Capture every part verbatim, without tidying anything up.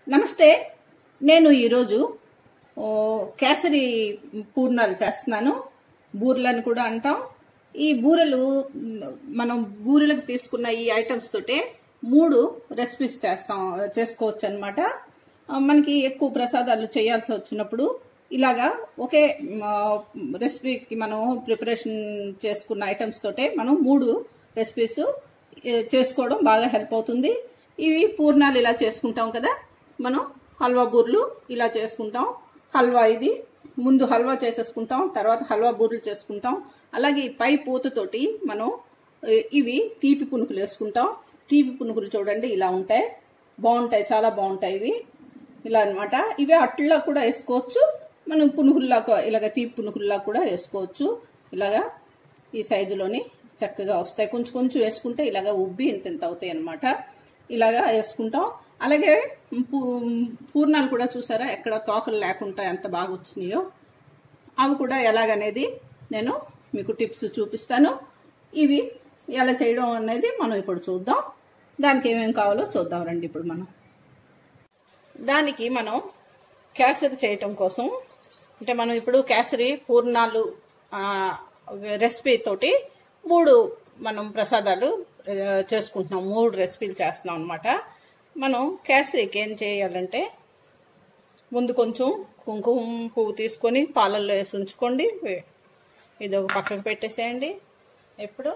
నమస్తే, నేను ఈరోజు కేసరి పూర్ణాలు చేస్తున్నాను. బూరెలని కూడా అంటాం. ఈ బూరెలు మనం బూరెలకు తీసుకున్న ఈ ఐటమ్స్ తోటే మూడు రెసిపీస్ చేస్తాం చేసుకోవచ్చు అన్నమాట. మనకి ఎక్కువ ప్రసాదాలు చేయాల్సి వచ్చినప్పుడు ఇలాగా ఒకే రెసిపీకి మనం ప్రిపరేషన్ చేసుకున్న ఐటమ్స్ తోటే మనం మూడు రెసిపీస్ చేసుకోవడం బాగా హెల్ప్ అవుతుంది. ఇవి పూర్ణాలు ఇలా చేసుకుంటాం కదా, మనం హల్వా బూర్లు ఇలా చేసుకుంటాం. హల్వా ఇది ముందు హల్వా చేసేసుకుంటాం, తర్వాత హల్వా బూర్లు చేసుకుంటాం. అలాగే పై పూతతోటి మనం ఇవి తీపి పునుకులు వేసుకుంటాం. తీపి పునుకులు చూడండి ఇలా ఉంటాయి, బాగుంటాయి, చాలా బాగుంటాయి ఇవి. ఇలా అనమాట. ఇవి అట్లా కూడా వేసుకోవచ్చు, మనం పునుకుల్లా ఇలాగ తీపి పునుకుల్లా కూడా వేసుకోవచ్చు. ఇలాగా ఈ సైజులోని చక్కగా వస్తాయి. కొంచెం కొంచెం వేసుకుంటే ఇలాగ ఉబ్బి ఇంత ఇంత అవుతాయి అనమాట. ఇలాగా వేసుకుంటాం. అలాగే పూర్ణాలు కూడా చూసారా ఎక్కడ తోకలు లేకుండా ఎంత బాగా వచ్చినాయో. అవి కూడా ఎలాగనేది నేను మీకు టిప్స్ చూపిస్తాను. ఇవి ఎలా చేయడం అనేది మనం ఇప్పుడు చూద్దాం. దానికి ఏమేమి కావాలో చూద్దాం రండి. ఇప్పుడు మనం దానికి మనం కేసరి చేయటం కోసం, అంటే మనం ఇప్పుడు కేసరి పూర్ణాలు రెసిపీ తోటి మూడు మనం ప్రసాదాలు చేసుకుంటున్నాం, మూడు రెసిపీలు చేస్తున్నాం అనమాట. మనం కేసరికి ఏం చేయాలంటే ముందు కొంచెం కుంకుమ పువ్వు తీసుకొని పాలల్లో వేసి ఉంచుకోండి. ఇది ఒక పక్కకు పెట్టేసేయండి. ఇప్పుడు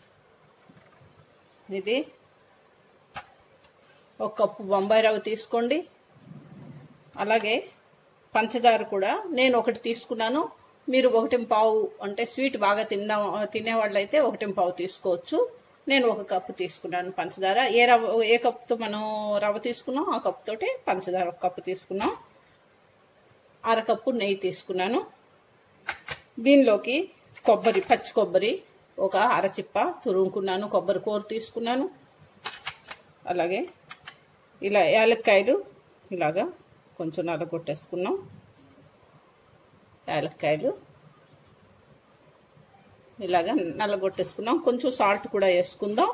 ఇది ఒక కప్పు బొంబాయి రవ్వ తీసుకోండి. అలాగే పంచదార కూడా నేను ఒకటి తీసుకున్నాను. మీరు ఒకటి పావు అంటే స్వీట్ బాగా తిందా తినేవాళ్ళు అయితే ఒకటి పావు తీసుకోవచ్చు. నేను ఒక కప్పు తీసుకున్నాను పంచదార. ఏ రవ్వ ఏ కప్పుతో మనం రవ్వ తీసుకున్నాం ఆ కప్పు తోటి పంచదార ఒక కప్పు తీసుకున్నాం. అరకప్పు నెయ్యి తీసుకున్నాను. దీనిలోకి కొబ్బరి, పచ్చి కొబ్బరి ఒక అరచిప్ప తురుముకున్నాను. కొబ్బరి కూర తీసుకున్నాను. అలాగే ఇలా యాలక్కాయలు ఇలాగా కొంచెం నలగొట్టేసుకున్నాం. యాలక్కాయలు ఇలాగా నల్లగొట్టేసుకున్నాం. కొంచెం సాల్ట్ కూడా వేసుకుందాం.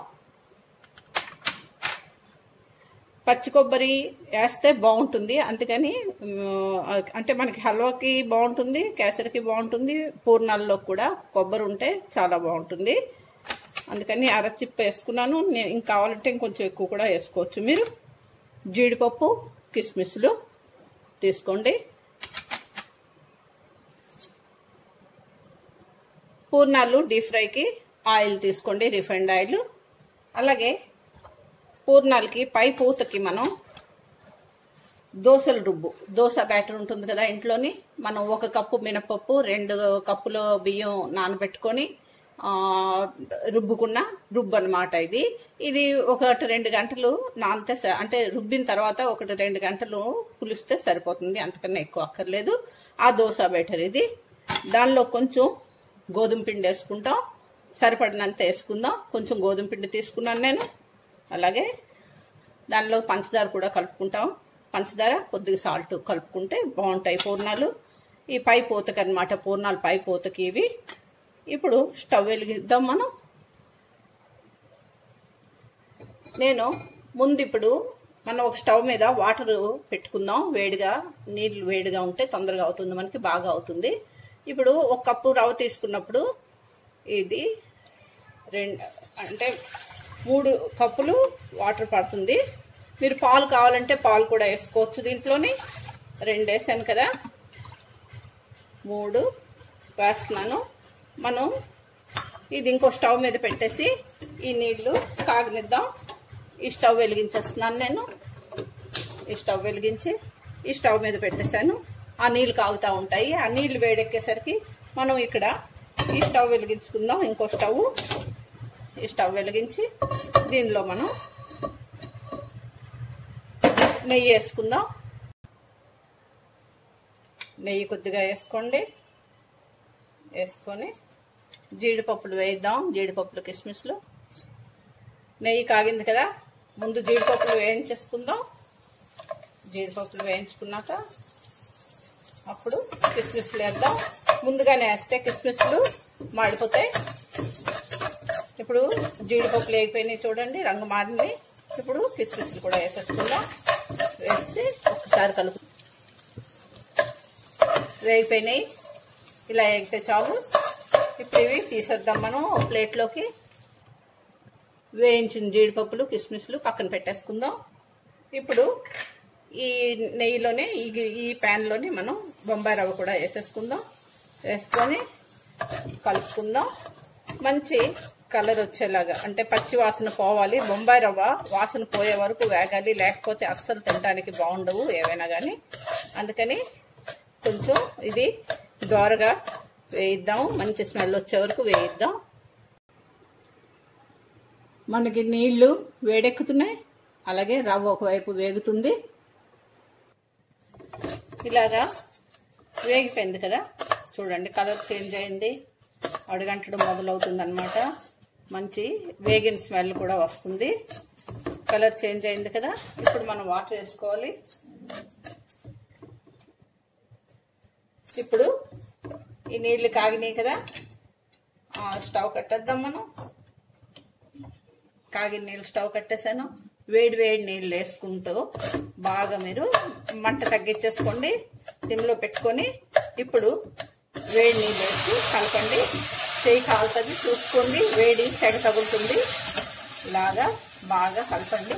పచ్చి కొబ్బరి వేస్తే బాగుంటుంది, అందుకని అంటే మనకి హల్వాకి బాగుంటుంది, కేసరికి బాగుంటుంది, పూర్ణాల్లో కూడా కొబ్బరి ఉంటే చాలా బాగుంటుంది. అందుకని అరచిప్ప వేసుకున్నాను. నేను ఇంకా కావాలంటే ఇంకొంచెం ఎక్కువ కూడా వేసుకోవచ్చు మీరు. జీడిపప్పు, కిస్మిస్లు తీసుకోండి. పూర్ణాలు డీప్ ఫ్రైకి ఆయిల్ తీసుకోండి, రిఫైండ్ ఆయిల్. అలాగే పూర్ణాలకి పై పూతకి మనం దోశల రుబ్బు, దోశ బ్యాటర్ ఉంటుంది కదా ఇంట్లోని, మనం ఒక కప్పు మినపప్పు, రెండు కప్పుల బియ్యం నానబెట్టుకొని రుబ్బుకున్న రుబ్బు అనమాట ఇది. ఇది ఒకటి రెండు గంటలు నానితే, అంటే రుబ్బిన తర్వాత ఒకటి రెండు గంటలు పులిస్తే సరిపోతుంది, అంతకన్నా ఎక్కువ అక్కర్లేదు. ఆ దోశ బ్యాటర్ ఇది. దానిలో కొంచెం గోధుమ పిండి వేసుకుంటాం, సరిపడినంత వేసుకుందాం. కొంచెం గోధుమ పిండి తీసుకున్నాను నేను. అలాగే దానిలో పంచదార కూడా కలుపుకుంటాం. పంచదార కొద్దిగా సాల్ట్ కలుపుకుంటే బాగుంటాయి పూర్ణాలు. ఈ పై పూతకి అనమాట, పూర్ణాలు పై పూతకి ఇవి. ఇప్పుడు స్టవ్ వెలిగిద్దాం మనం. నేను ముందు ఇప్పుడు మనం ఒక స్టవ్ మీద వాటర్ పెట్టుకుందాం. వేడిగా, నీళ్ళు వేడిగా ఉంటే తొందరగా అవుతుంది, మనకి బాగా అవుతుంది. ఇప్పుడు ఒక కప్పు రవ్వ తీసుకున్నప్పుడు ఇది రెండు అంటే మూడు కప్పులు వాటర్ పడుతుంది. మీరు పాలు కావాలంటే పాలు కూడా వేసుకోవచ్చు దీంట్లోని. రెండు వేసాను కదా, మూడు వేస్తున్నాను. మనం ఇది ఇంకో స్టవ్ మీద పెట్టేసి ఈ నీళ్లు కాగనిద్దాం. ఈ స్టవ్ వెలిగించేస్తున్నాను నేను. ఈ స్టవ్ వెలిగించి ఈ స్టవ్ మీద పెట్టేశాను. ఆ నీళ్ళు కాగుతూ ఉంటాయి. ఆ నీళ్లు వేడెక్కేసరికి మనం ఇక్కడ ఈ స్టవ్ వెలిగించుకుందాం. ఇంకో స్టవ్, ఈ స్టవ్ వెలిగించి దీనిలో మనం నెయ్యి వేసుకుందాం. నెయ్యి కొద్దిగా వేసుకోండి. వేసుకొని జీడిపప్పులు వేద్దాం. జీడిపప్పులు, కిస్మిస్లు. నెయ్యి కాగింది కదా, ముందు జీడిపప్పులు వేయించేసుకుందాం. జీడిపప్పులు వేయించుకున్నాక అప్పుడు కిస్మిస్లు వేద్దాం. ముందుగానే వేస్తే కిస్మిస్లు మాడిపోతాయి. ఇప్పుడు జీడిపప్పులు వేగిపోయినాయి చూడండి, రంగు మారింది. ఇప్పుడు కిస్మిస్లు కూడా వేసేసుకుందాం. వేసి ఒకసారి కలుపు. వేగిపోయినాయి, ఇలా వేగితే చాలు. ఇప్పుడు ఇవి తీసేద్దాం మనం ప్లేట్లోకి. వేయించిన జీడిపప్పులు కిస్మిస్లు పక్కన పెట్టేసుకుందాం. ఇప్పుడు ఈ నెయ్యిలోనే ఈ ఈ ప్యాన్లోనే మనం బొంబాయి రవ్వ కూడా వేసేసుకుందాం. వేసుకొని కలుపుకుందాం. మంచి కలర్ వచ్చేలాగా, అంటే పచ్చి వాసన పోవాలి. బొంబాయి రవ్వ వాసన పోయే వరకు వేగాలి, లేకపోతే అస్సలు తినడానికి బాగుండవు ఏవైనా కానీ. అందుకని కొంచెం ఇది దోరగా వేయిద్దాం, మంచి స్మెల్ వచ్చే వరకు వేయిద్దాం. మనకి నీళ్లు వేడెక్కుతున్నాయి, అలాగే రవ్వ ఒకవైపు వేగుతుంది. ఇలాగా వేగిపోయింది కదా, చూడండి కలర్ చేంజ్ అయింది, అడుగంటడం మొదలవుతుంది అనమాట. మంచి వేగిన స్మెల్ కూడా వస్తుంది. కలర్ చేంజ్ అయింది కదా, ఇప్పుడు మనం వాటర్ వేసుకోవాలి. ఇప్పుడు ఈ నీళ్లు కాగినాయి కదా, స్టవ్ కట్టేద్దాం మనం. కాగిన నీళ్ళు స్టవ్ కట్టేసాను. వేడి వేడి నీళ్ళు వేసుకుంటూ బాగా మీరు మంట తగ్గించేసుకోండి, సిమ్లో పెట్టుకొని. ఇప్పుడు వేడి నీళ్ళు వేసి కలపండి. చేయి కాలుతుంది చూసుకోండి, వేడి తెగ తగులుతుంది. ఇలాగా బాగా కలపండి,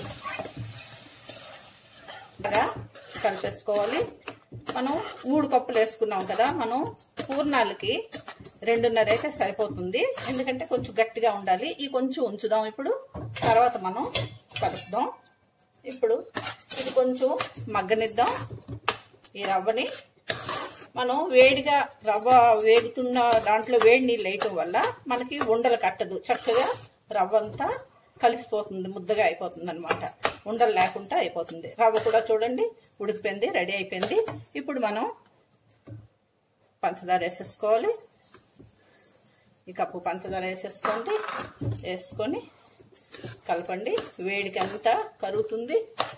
బాగా కలిపేసుకోవాలి. మనం మూడు కప్పులు వేసుకున్నాం కదా, మనం పూర్ణాలకి రెండున్నర అయితే సరిపోతుంది, ఎందుకంటే కొంచెం గట్టిగా ఉండాలి. ఈ కొంచెం ఉంచుదాం, ఇప్పుడు తర్వాత మనం కలుపుదాం. ఇప్పుడు ఇది కొంచెం మగ్గనిద్దాం. ఈ రవ్వని మనం వేడిగా రవ్వ వేగుతున్న దాంట్లో వేడి నీళ్ళు వేయటం వల్ల మనకి ఉండలు కట్టదు, చక్కగా రవ్వ అంతా కలిసిపోతుంది, ముద్దగా అయిపోతుంది అనమాట. ఉండలు లేకుండా అయిపోతుంది. రవ్వ కూడా చూడండి ఉడికిపోయింది, రెడీ అయిపోయింది. ఇప్పుడు మనం పంచదార వేసేసుకోవాలి. ఈ కప్పు పంచదార వేసేసుకోండి. వేసుకొని కలపండి. వేడికి అంతా కరుగుతుంది.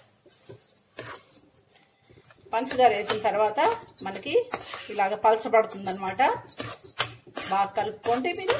పంచదార వేసిన తర్వాత మనకి ఇలాగ పలచబడుతుంది అనమాట. బాగా కలుపుకోండి మీరు.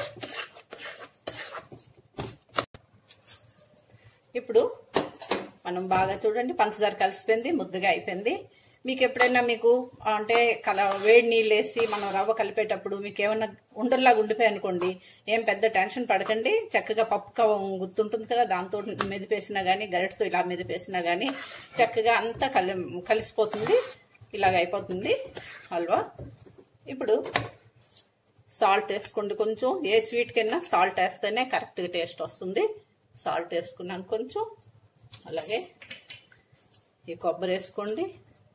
ఇప్పుడు మనం బాగా చూడండి పంచదార కలిసిపోయింది, ముద్దగా అయిపోయింది. మీకు ఎప్పుడైనా మీకు అంటే కల వేడి నీళ్ళు వేసి మనం రవ్వ కలిపేటప్పుడు మీకు ఏమన్నా ఉండల్లాగా ఉండిపోయి అనుకోండి, ఏం పెద్ద టెన్షన్ పడకండి. చక్కగా పప్పు కవ గుర్తుంటుంది కదా, దాంతో మెదిపేసినా కానీ గరిటతో ఇలా మెదిపేసినా కానీ చక్కగా అంతా కలి కలిసిపోతుంది. ఇలాగ అయిపోతుంది హల్వా. ఇప్పుడు సాల్ట్ వేసుకోండి కొంచెం. ఏ స్వీట్ కన్నా సాల్ట్ వేస్తేనే కరెక్ట్గా టేస్ట్ వస్తుంది. సాల్ట్ వేసుకున్నాను కొంచెం. అలాగే ఈ కొబ్బరి వేసుకోండి.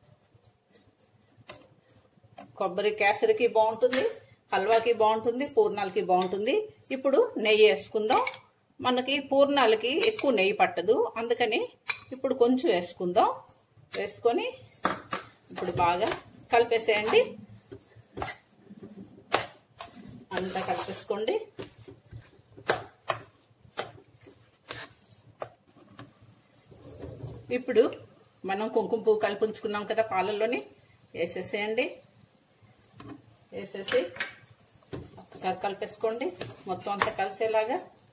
కొబ్బరి కేసరికి బాగుంటుంది, హల్వాకి బాగుంటుంది, పూర్ణాలకి బాగుంటుంది. ఇప్పుడు నెయ్యి వేసుకుందాం. మనకి పూర్ణాలకి ఎక్కువ నెయ్యి పట్టదు, అందుకని ఇప్పుడు కొంచెం వేసుకుందాం. వేసుకొని ఇప్పుడు బాగా కలిపేసేయండి. అంతా కలిపేసుకోండి. ఇప్పుడు మనం కుంకుమ పువ్వు కలిపి ఉంచుకున్నాం కదా పాలల్లోని, వేసేసేయండి. వేసేసి ఒకసారి కలిపేసుకోండి మొత్తం అంతా కలిసేలాగా.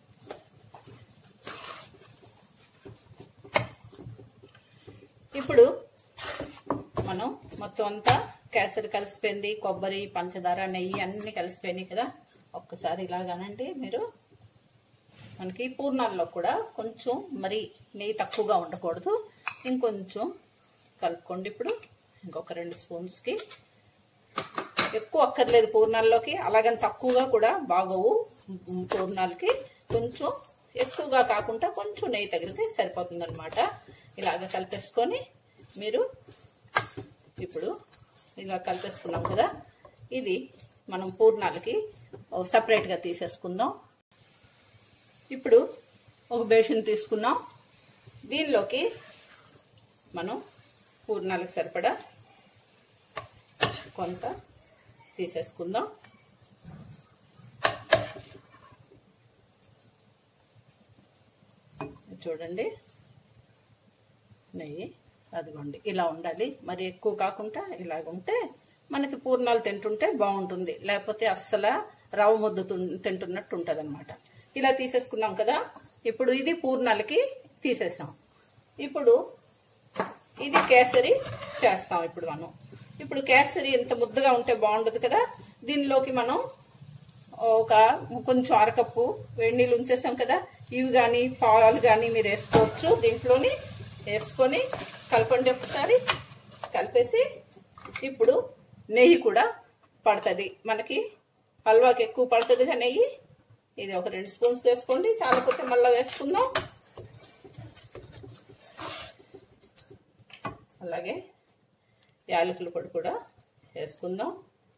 ఇప్పుడు మనం మొత్తం అంతా కేసరి కలిసిపోయింది, కొబ్బరి, పంచదార, నెయ్యి అన్ని కలిసిపోయినాయి కదా. ఒక్కసారి ఇలాగానండి మీరు. మనకి పూర్ణాల్లో కూడా కొంచెం మరి నెయ్యి తక్కువగా ఉండకూడదు, ఇంకొంచెం కలుపుకోండి. ఇప్పుడు ఇంకొక రెండు స్పూన్స్కి, ఎక్కువ అక్కర్లేదు పూర్ణాల్లోకి, అలాగని తక్కువగా కూడా బాగోవు పూర్ణాలకి. కొంచెం ఎక్కువగా కాకుండా కొంచెం నెయ్యి తగిలితే సరిపోతుంది అనమాట. ఇలాగ కలిపేసుకొని మీరు ఇప్పుడు ఇలా కలిపేసుకున్నాం కదా, ఇది మనం పూర్ణాలకి సపరేట్గా తీసేసుకుందాం. ఇప్పుడు ఒక బేషన్ తీసుకున్నాం. దీనిలోకి మనం పూర్ణాలకు సరిపడా కొంత తీసేసుకుందాం. చూడండి నెయ్యి అదిగోండి ఇలా ఉండాలి, మరి ఎక్కువ కాకుండా ఇలాగ ఉంటే మనకి పూర్ణాలు తింటుంటే బాగుంటుంది, లేకపోతే అస్సలు రవ్వ ముద్ద తింటున్నట్టు ఉంటుంది అనమాట. ఇలా తీసేసుకున్నాం కదా. ఇప్పుడు ఇది పూర్ణాలకి తీసేసాం. ఇప్పుడు ఇది కేసరి చేస్తాం ఇప్పుడు మనం. ఇప్పుడు కేసరి ఇంత ముద్దగా ఉంటే బాగుండదు కదా, దీనిలోకి మనం ఒక కొంచెం అరకప్పు వేడి నీళ్ళు ఉంచేసాం కదా, ఇవి కానీ పాలు కానీ మీరు వేసుకోవచ్చు. దీంట్లోని వేసుకొని కలపండి ఒకసారి. కలిపేసి ఇప్పుడు నెయ్యి కూడా పడుతుంది మనకి, హల్వాకి ఎక్కువ పడుతుందిగా నెయ్యి. ఇది ఒక రెండు స్పూన్స్ వేసుకోండి, చాలకపోతే మళ్ళీ వేసుకుందాం. అలాగే యాలకుల పొడి కూడా వేసుకుందాం.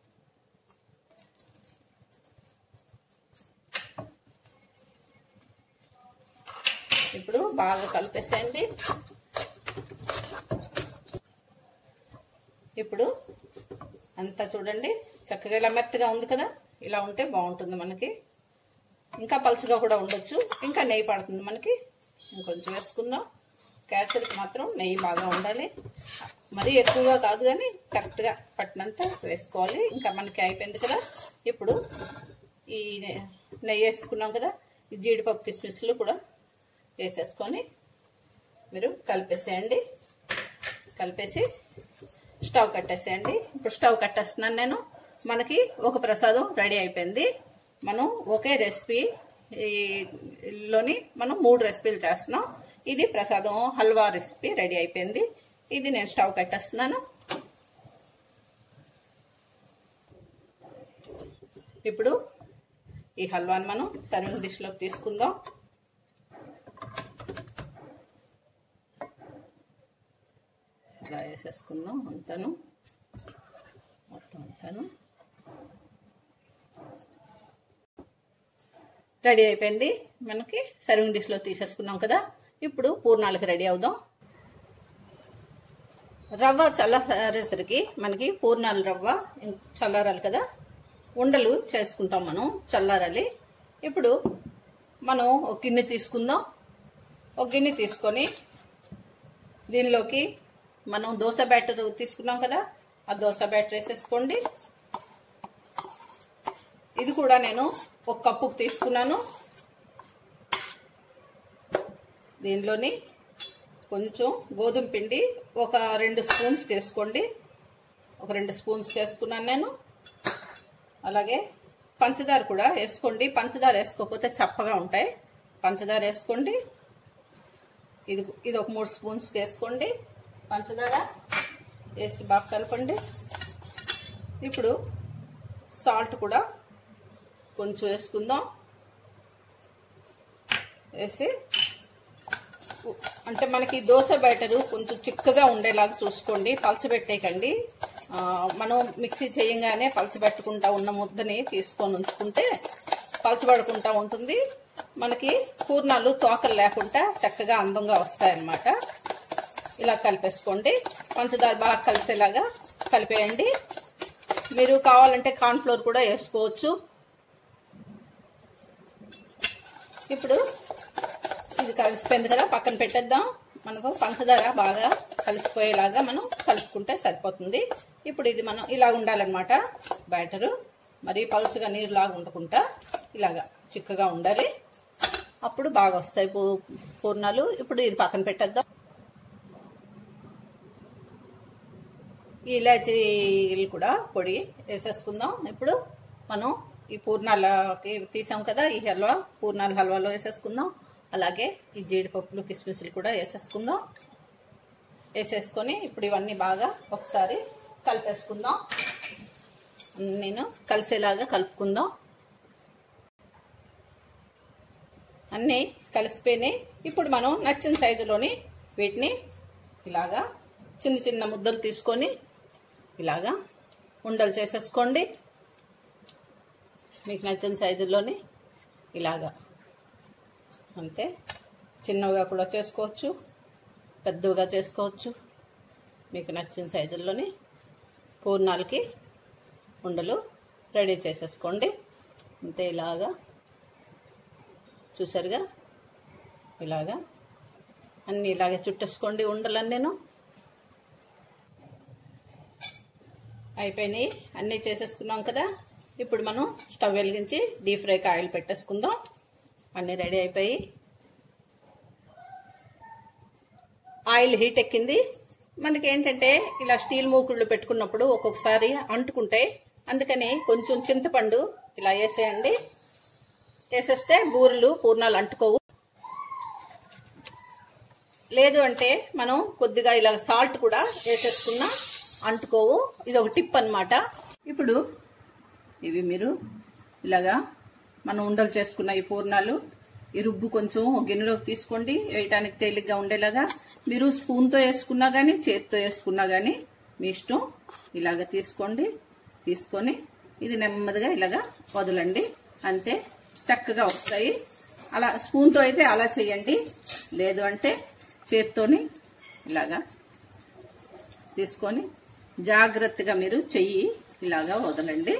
ఇప్పుడు బాగా కలిపేసేయండి. ఇప్పుడు అంతా చూడండి చక్కగా ఇలా మెత్తగా ఉంది కదా, ఇలా ఉంటే బాగుంటుంది మనకి. ఇంకా పలుచగా కూడా ఉండొచ్చు, ఇంకా నెయ్యి పడుతుంది మనకి. ఇంకొంచెం వేసుకుందాం. కేసరికి మాత్రం నెయ్యి బాగా ఉండాలి, మరీ ఎక్కువగా కాదు కానీ కరెక్ట్గా పట్టినంత వేసుకోవాలి. ఇంకా మనకి అయిపోయింది కదా. ఇప్పుడు ఈ నెయ్యి వేసుకున్నాం కదా, ఈ జీడిపప్పు కిస్మిస్లు కూడా వేసేసుకొని మీరు కలిపేసేయండి. కలిపేసి స్టవ్ కట్టేసేయండి. ఇప్పుడు స్టవ్ కట్టేస్తున్నాను నేను. మనకి ఒక ప్రసాదం రెడీ అయిపోయింది. మనం ఒకే రెసిపీ లోని మనం మూడు రెసిపీలు చేస్తున్నాం. ఇది ప్రసాదం హల్వా రెసిపీ రెడీ అయిపోయింది. ఇది నేను స్టవ్ కట్టేస్తున్నాను. ఇప్పుడు ఈ హల్వాని మనం సర్వింగ్ డిష్ లోకి తీసుకుందాం. ఇలా వేసేసుకుందాం అంతాను, మొత్తం అంతాను. రెడీ అయిపోయింది మనకి. సర్వింగ్ డిష్ లో తీసేసుకున్నాం కదా. ఇప్పుడు పూర్ణాలకి రెడీ అవుదాం. రవ్వ చల్లారేసరికి మనకి పూర్ణాల రవ్వ చల్లారాలి కదా, ఉండలు చేసుకుంటాం మనం, చల్లారాలి. ఇప్పుడు మనం ఒక గిన్నె తీసుకుందాం. ఒక గిన్నె తీసుకొని దీనిలోకి మనం దోశ బ్యాటర్ తీసుకున్నాం కదా, ఆ దోశ బ్యాటర్ వేసేసుకోండి. ఇది కూడా నేను ఒక కప్పుకు తీసుకున్నాను. దీనిలోని కొంచెం గోధుమ పిండి ఒక రెండు స్పూన్స్ వేసుకోండి. ఒక రెండు స్పూన్స్ వేసుకున్నాను నేను. అలాగే పంచదార కూడా వేసుకోండి. పంచదార వేసుకోకపోతే చప్పగా ఉంటాయి, పంచదార వేసుకోండి. ఇది ఇది ఒక మూడు స్పూన్స్ వేసుకోండి పంచదార. వేసి బాగా కలపండి. ఇప్పుడు సాల్ట్ కూడా కొంచెం వేసుకుందాం. వేసి అంటే మనకి దోశ బ్యాటరు కొంచెం చిక్కగా ఉండేలాగా చూసుకోండి, పలచబెట్టేయకండి. మనం మిక్సీ చేయంగానే పలచబెట్టుకుంటా ఉన్న ముద్దని తీసుకొని ఉంచుకుంటే పలచబడుకుంటా ఉంటుంది. మనకి పూర్ణాలు తోకలు లేకుండా చక్కగా అందంగా వస్తాయన్నమాట. ఇలా కలిపేసుకోండి. పంచదార బాగా కలిసేలాగా కలిపేయండి. మీరు కావాలంటే కార్న్ ఫ్లోర్ కూడా వేసుకోవచ్చు. ఇప్పుడు ఇది కలిసిపోయింది కదా, పక్కన పెట్టేద్దాం. మనకు పంచదార బాగా కలిసిపోయేలాగా మనం కలుపుకుంటే సరిపోతుంది. ఇప్పుడు ఇది మనం ఇలా ఉండాలన్నమాట బ్యాటరు. మరి పలుచగా నీరులాగా ఉండకుండా ఇలాగా చిక్కగా ఉండాలి, అప్పుడు బాగా వస్తాయి పూర్ణాలు. ఇప్పుడు ఇది పక్కన పెట్టేద్దాం. ఈ ఇలాచీలు కూడా పొడి వేసేసుకుందాం. ఇప్పుడు మనం ఈ పూర్ణాలకి తీసాం కదా, ఈ హల్వా పూర్ణాల హల్వాలో వేసేసుకుందాం. అలాగే ఈ జీడిపప్పులు కిస్మిస్లు కూడా వేసేసుకుందాం. వేసేసుకొని ఇప్పుడు ఇవన్నీ బాగా ఒకసారి కలిపేసుకుందాం. నేను కలిసేలాగా కలుపుకుందాం. అన్నీ కలిసిపోయినాయి. ఇప్పుడు మనం నచ్చిన సైజులోని వీటిని ఇలాగా చిన్న చిన్న ముద్దలు తీసుకొని ఇలాగా ఉండలు చేసేసుకోండి. మీకు నచ్చిన సైజుల్లోని ఇలాగా, అంతే. చిన్నగా కూడా చేసుకోవచ్చు, పెద్దగా చేసుకోవచ్చు. మీకు నచ్చిన సైజుల్లోని పూర్ణాలకి ఉండలు రెడీ చేసేసుకోండి. అంతే, ఇలాగా చూసారుగా, ఇలాగా అన్నీ ఇలాగే చుట్టేసుకోండి ఉండలన్నీ. నేను అయిపోయినాయి, అన్నీ చేసేసుకున్నాం కదా. ఇప్పుడు మనం స్టవ్ వెలిగించి డీప్ ఫ్రైకి ఆయిల్ పెట్టేసుకుందాం. అన్నీ రెడీ అయిపోయి ఆయిల్ హీట్ ఎక్కింది. మనకి ఏంటంటే ఇలా స్టీల్ మూకుళ్ళు పెట్టుకున్నప్పుడు ఒక్కొక్కసారి అంటుకుంటాయి. అందుకని కొంచెం చింతపండు ఇలా వేసేయండి. వేసేస్తే బూరెలు పూర్ణాలు అంటుకోవు. లేదు అంటే మనం కొద్దిగా ఇలా సాల్ట్ కూడా వేసేసుకున్నా అంటుకోవు. ఇది ఒక టిప్ అన్నమాట. ఇప్పుడు ఇవి మీరు ఇలాగా మనం ఉండలు చేసుకున్న ఈ పూర్ణాలు ఈ రుబ్బు కొంచెం ఒక గిన్నెలోకి తీసుకోండి. వేయటానికి తేలిగ్గా ఉండేలాగా. మీరు స్పూన్తో వేసుకున్నా కానీ చేతితో వేసుకున్నా కానీ మీ ఇష్టం. ఇలాగ తీసుకోండి. తీసుకొని ఇది నెమ్మదిగా ఇలాగా వదలండి. అంతే, చక్కగా వస్తాయి. అలా స్పూన్తో అయితే అలా చేయండి. లేదు అంటే చేత్తోని ఇలాగా తీసుకొని జాగ్రత్తగా మీరు చెయ్యి ఇలాగా వదలండి.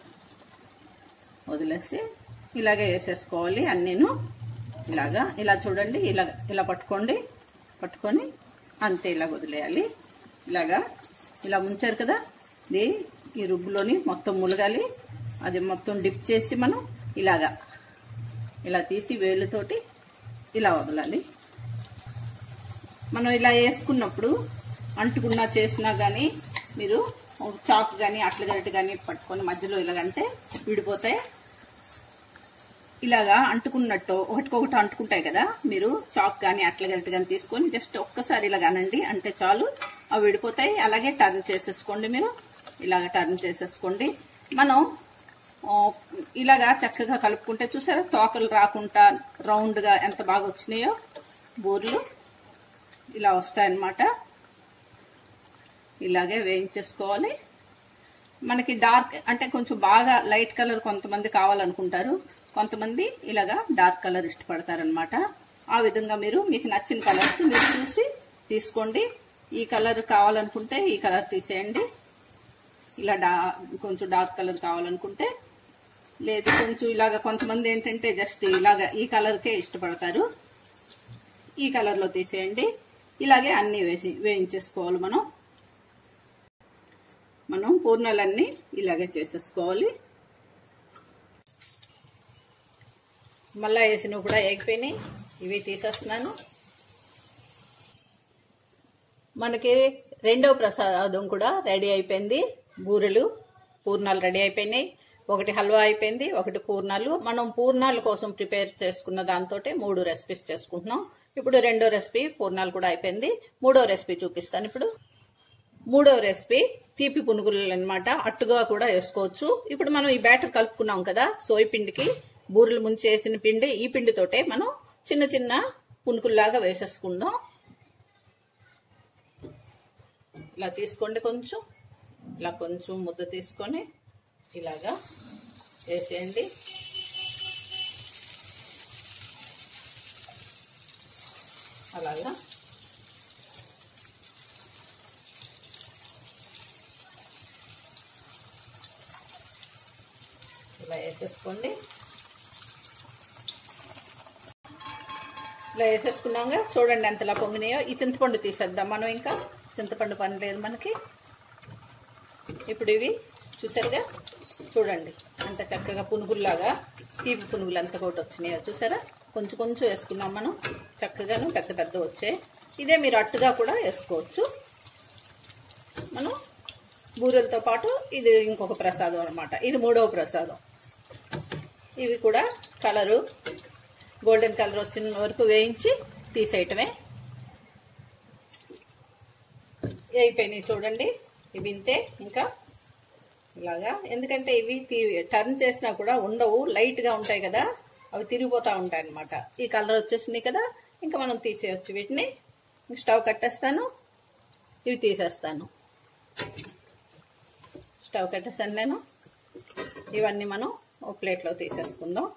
వదిలేసి ఇలాగే వేసేసుకోవాలి అన్నీను. ఇలాగా ఇలా చూడండి. ఇలా ఇలా పట్టుకోండి. పట్టుకొని అంతే ఇలా వదిలేయాలి. ఇలాగా ఇలా ముంచారు కదా, ఇది ఈ రుబ్బులోని మొత్తం ములగాలి. అది మొత్తం డిప్ చేసి మనం ఇలాగా ఇలా తీసి వేలుతోటి ఇలా వదలాలి. మనం ఇలా వేసుకున్నప్పుడు అంటుకున్నా చేసినా కానీ మీరు చాక్ కానీ అట్ల గరిటె కానీ పట్టుకొని మధ్యలో ఇలాగంటే విడిపోతాయి. ఇలాగా అంటుకున్నట్టు ఒకటికొకటి అంటుకుంటాయి కదా, మీరు చాక్ కానీ అట్ల గరిటె కానీ తీసుకొని జస్ట్ ఒక్కసారి ఇలాగ అనండి, అంటే చాలు, అవి విడిపోతాయి. అలాగే టర్న్ చేసేసుకోండి. మీరు ఇలాగ టర్న్ చేసేసుకోండి. మనం ఇలాగా చక్కగా కలుపుకుంటే చూసారా తోకలు రాకుండా రౌండ్గా ఎంత బాగా వచ్చినాయో బూరెలు ఇలా వస్తాయన్నమాట. ఇలాగే వేయించేసుకోవాలి. మనకి డార్క్ అంటే కొంచెం బాగా లైట్ కలర్ కొంతమంది కావాలనుకుంటారు, కొంతమంది ఇలాగా డార్క్ కలర్ ఇష్టపడతారనమాట. ఆ విధంగా మీరు మీకు నచ్చిన కలర్స్ మీరు చూసి తీసుకోండి. ఈ కలర్ కావాలనుకుంటే ఈ కలర్ తీసేయండి. ఇలా డా కొంచెం డార్క్ కలర్ కావాలనుకుంటే, లేదు కొంచెం ఇలాగా కొంతమంది ఏంటంటే జస్ట్ ఇలాగా ఈ కలర్కే ఇష్టపడతారు, ఈ కలర్లో తీసేయండి. ఇలాగే అన్ని వేసి వేయించేసుకోవాలి. మనం మనం పూర్ణాలన్నీ ఇలాగే చేసేసుకోవాలి. మళ్ళా వేసినవి కూడా వేగిపోయినాయి. ఇవి తీసేస్తున్నాను. మనకి రెండవ ప్రసాదం కూడా రెడీ అయిపోయింది. బూరెలు పూర్ణాలు రెడీ అయిపోయినాయి. ఒకటి హల్వా అయిపోయింది, ఒకటి పూర్ణాలు. మనం పూర్ణాల కోసం ప్రిపేర్ చేసుకున్న దాంతో మూడు రెసిపీస్ చేసుకుంటున్నాం. ఇప్పుడు రెండో రెసిపీ పూర్ణాలు కూడా అయిపోయింది. మూడో రెసిపీ చూపిస్తాను ఇప్పుడు. మూడో రెసిపీ తీపి పునుగులు అన్నమాట. అట్టుగా కూడా వేసుకోవచ్చు. ఇప్పుడు మనం ఈ బ్యాటర్ కలుపుకున్నాం కదా సోయి పిండికి, బూరెలు ముంచి వేసిన పిండి, ఈ పిండితోటే మనం చిన్న చిన్న పునుకుల్లాగా వేసేసుకుందాం. ఇలా తీసుకోండి. కొంచెం ఇలా కొంచెం ముద్ద తీసుకొని ఇలాగా వేసేయండి. అలాగా ఇలా వేసేసుకోండి. ఇలా వేసేసుకున్నాక చూడండి ఎంతలా పొంగినాయో. ఈ చింతపండు తీసేద్దాం మనం. ఇంకా చింతపండు పని లేదు మనకి. ఇప్పుడు ఇవి చూసారుగా, చూడండి అంత చక్కగా పునుగుల్లాగా తీపి పునుగులు అంత కూడా వచ్చినాయో చూసారా. కొంచెం కొంచెం వేసుకున్నాం మనం, చక్కగాను పెద్ద పెద్ద వచ్చాయి. ఇదే మీరు అట్టుగా కూడా వేసుకోవచ్చు. మనం బూరెలతో పాటు ఇది ఇంకొక ప్రసాదం అనమాట. ఇది మూడవ ప్రసాదం. ఇవి కూడా కలరు గోల్డెన్ కలర్ వచ్చిన వరకు వేయించి తీసేయటమే. అయిపోయినాయి చూడండి. ఇవి ఇంతే. ఇంకా ఇలాగా ఎందుకంటే ఇవి టర్న్ చేసినా కూడా ఉండవు, లైట్గా ఉంటాయి కదా, అవి తిరిగిపోతూ ఉంటాయి అన్నమాట. ఈ కలర్ వచ్చేసింది కదా, ఇంకా మనం తీసేయచ్చు వీటిని. స్టవ్ కట్టేస్తాను, ఇవి తీసేస్తాను. స్టవ్ కట్టేస్తాను నేను. ఇవన్నీ మనం ఒక ప్లేట్లో తీసేసుకుందాం.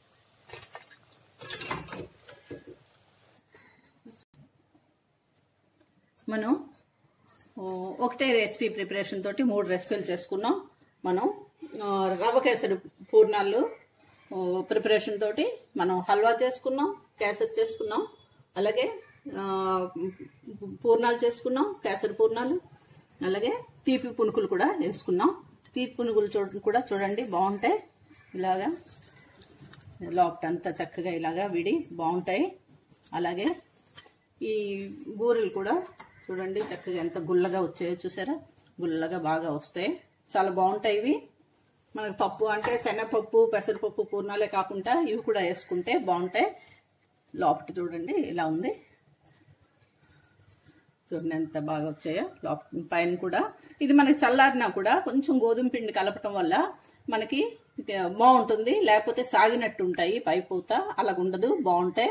మనం ఒకటే రెసిపీ ప్రిపరేషన్ తోటి మూడు రెసిపీలు చేసుకున్నాం. మనం రవ్వ కేసరి పూర్ణాలు ప్రిపరేషన్ తోటి మనం హల్వా చేసుకున్నాం, కేసరి చేసుకున్నాం, అలాగే పూర్ణాలు చేసుకున్నాం, కేసరి పూర్ణాలు, అలాగే తీపి పునుకులు కూడా వేసుకున్నాం. తీపి పునుగులు చూ కూడా చూడండి బాగుంటాయి. ఇలాగా లోపటంతా చక్కగా ఇలాగా విడి బాగుంటాయి. అలాగే ఈ బూరెలు కూడా చూడండి చక్కగా ఎంత గుల్లగా వచ్చాయో చూసారా, గుల్లగా బాగా వస్తాయి, చాలా బాగుంటాయి ఇవి. మనకు పప్పు అంటే శనగపప్పు పెసరపప్పు పూర్ణాలే కాకుండా ఇవి కూడా వేసుకుంటే బాగుంటాయి. లోపల చూడండి ఇలా ఉంది, చూడండి ఎంత బాగా వచ్చాయో. లోపల పైన కూడా ఇది మనకి చల్లారినా కూడా కొంచెం గోధుమ పిండి కలపటం వల్ల మనకి బాగుంటుంది, లేకపోతే సాగినట్టు ఉంటాయి పైపూత, అలాగ ఉండదు, బాగుంటాయి.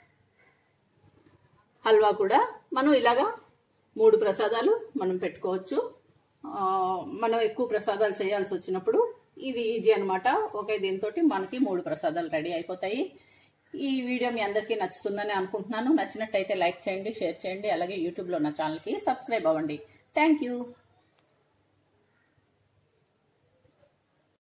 హల్వా కూడా మనం ఇలాగా మూడు ప్రసాదాలు మనం పెట్టుకోవచ్చు. మనం ఎక్కువ ప్రసాదాలు చేయాల్సి వచ్చినప్పుడు ఇది ఈజీ అనమాట. ఓకే, దీంతో మనకి మూడు ప్రసాదాలు రెడీ అయిపోతాయి. ఈ వీడియో మీ అందరికీ నచ్చుతుందని అనుకుంటున్నాను. నచ్చినట్టయితే లైక్ చేయండి, షేర్ చేయండి, అలాగే యూట్యూబ్లో నా ఛానల్కి సబ్స్క్రైబ్ అవ్వండి. Thank you.